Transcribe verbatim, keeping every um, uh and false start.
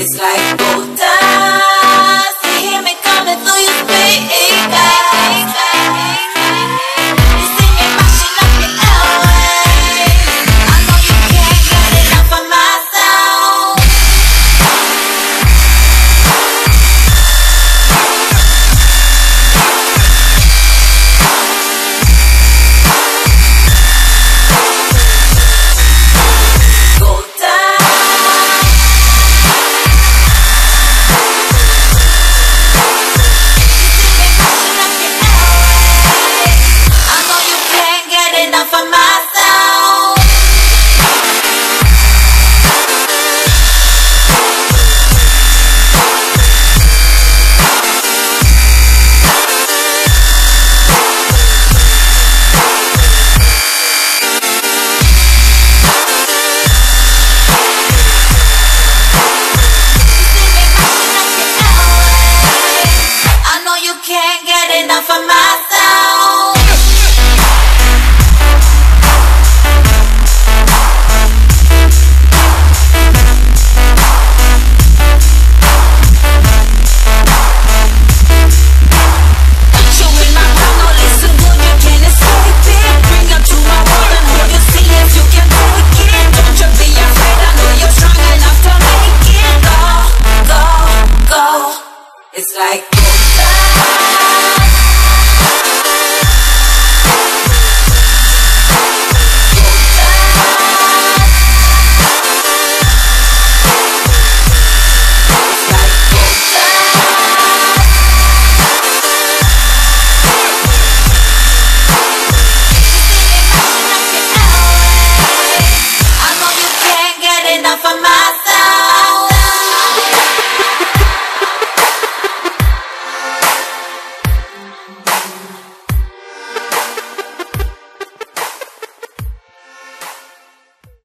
It's like gold dust. You hear me coming through your speakers. You see me mashing up your airwaves. I know you can't get enough of my sound. Gold dust. For myself, I know you can't get enough of myself. It's like gold dust.